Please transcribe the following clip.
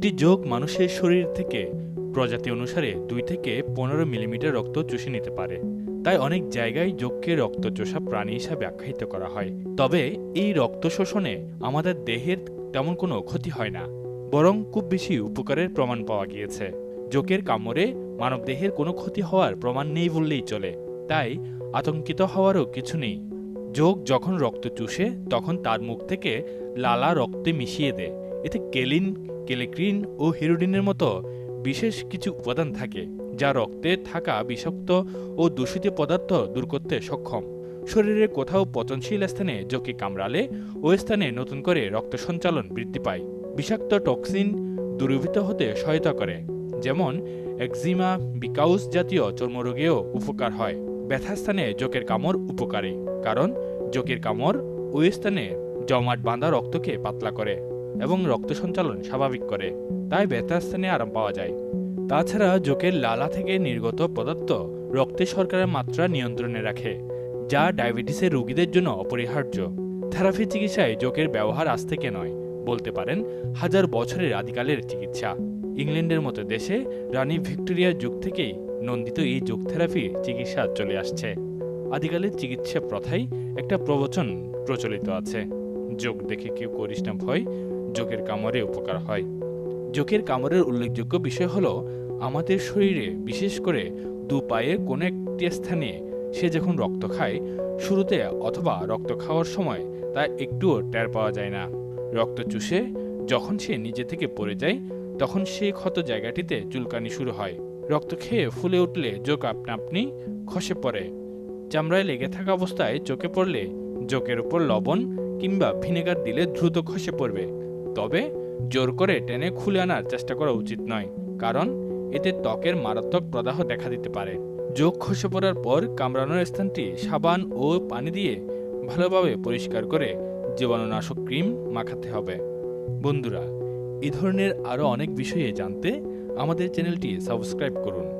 একটি যোগ মানুষের শরীর থেকে প্রজাতি অনুসারে 2 থেকে 15 মিলিমিটার রক্ত চুষে নিতে পারে। তাই অনেক জায়গায় যোগকে রক্তচোষা প্রাণী হিসাবে আখ্যায়িত করা হয়। তবে এই রক্ত শোষণে আমাদের দেহের তেমন কোনো ক্ষতি হয় না, বরং খুব বেশি উপকারের প্রমাণ পাওয়া গিয়েছে। যোগের কামড়ে মানবদেহের কোনো ক্ষতি হওয়ার প্রমাণ নেই বললেই চলে, তাই আতঙ্কিত হওয়ারও কিছু নেই। যোগ যখন রক্ত চুষে তখন তার মুখ থেকে লালা রক্তে মিশিয়ে দেয়। এতে কেলিন, কেলেক্রিন ও হেরোডিনের মতো বিশেষ কিছু উপাদান থাকে, যা রক্তে থাকা বিষাক্ত ও দূষিত পদার্থ দূর করতে সক্ষম। শরীরের কোথাও পচনশীল স্থানে যোগকে কামড়ালে ওই স্থানে নতুন করে রক্ত সঞ্চালন বৃদ্ধি পায়। বিষাক্ত টক্সিন দূরীভূত হতে সহায়তা করে, যেমন একজিমা, বিকাউস জাতীয় চর্মরোগেও উপকার হয়। ব্যথা স্থানে যোগের কামড় উপকারী, কারণ যোগের কামড় ওই স্থানে জমাট বাঁধা রক্তকে পাতলা করে এবং রক্ত সঞ্চালন স্বাভাবিক করে, তাই ব্যথা স্থানে আরাম পাওয়া যায়। তাছাড়া যোগের লালা থেকে নির্গত পদার্থ রক্তে শর্করার মাত্রা নিয়ন্ত্রণে রাখে, যা ডায়াবেটিসের রোগীদের জন্য অপরিহার্য। থেরাপি চিকিৎসায় যোগের ব্যবহার আজ থেকে নয়, বলতে পারেন হাজার বছরের আদিকালের চিকিৎসা। ইংল্যান্ডের মতো দেশে রানী ভিক্টোরিয়ার যুগ থেকেই নন্দিত এই যোগ থেরাপির চিকিৎসা চলে আসছে। আদিকালের চিকিৎসা প্রথায় একটা প্রবচন প্রচলিত আছে, যোগ দেখে কেউ করিস না ভয়, যোগের কামড়ে উপকার হয়। যোগের কামড়ের উল্লেখযোগ্য বিষয় হলো আমাদের শরীরে, বিশেষ করে 2 পায়ের কোনো একটি স্থানে সে যখন রক্ত খায়, শুরুতে অথবা রক্ত খাওয়ার সময় তা একটুও টের পাওয়া যায় না। রক্ত চুষে যখন সে নিজে থেকে পড়ে যায়, তখন সেই ক্ষত জায়গাটিতে চুলকানি শুরু হয়। রক্ত খেয়ে ফুলে উঠলে যোগ আপনা আপনি খসে পড়ে। চামড়ায় লেগে থাকা অবস্থায় চোখে পড়লে যোগের উপর লবণ কিংবা ভিনেগার দিলে দ্রুত খসে পড়বে। তবে জোর করে টেনে খুলে আনার চেষ্টা করা উচিত নয়, কারণ এতে ত্বকের মারাত্মক প্রদাহ দেখা দিতে পারে। যোগ খসে পড়ার পর কামড়ানোর স্থানটি সাবান ও পানি দিয়ে ভালোভাবে পরিষ্কার করে জীবাণুনাশক ক্রিম মাখাতে হবে। বন্ধুরা, এই ধরনের আরও অনেক বিষয়ে জানতে আমাদের চ্যানেলটি সাবস্ক্রাইব করুন।